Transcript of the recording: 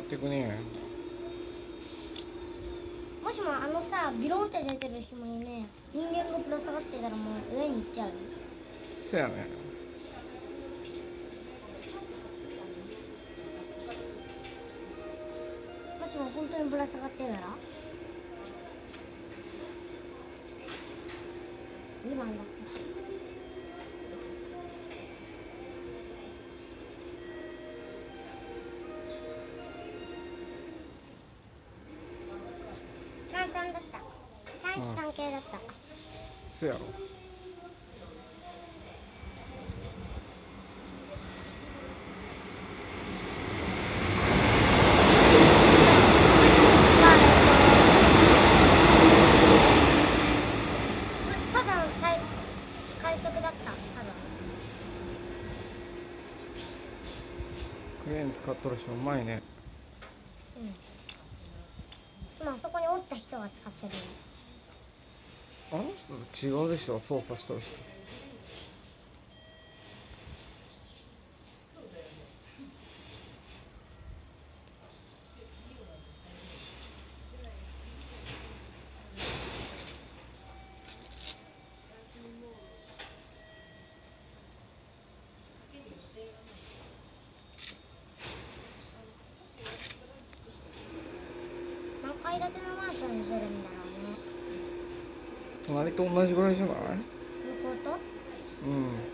ってくね。 もしもあのさビロンって出てる紐にね人間がぶら下がってたらもう上に行っちゃうよ。 そやね。 もしも本当にぶら下がってたら今だった33だった313系だった。 そやろ。 ただの快速だった多分。 クレーン使っとる人うまいね。 今あそこにおった人が使ってるよ。 あの人と違うでしょ、操作しとる人。 何階建てのマンションにするんだろうね。 隣と同じぐらいじゃない？ 向こうとうん。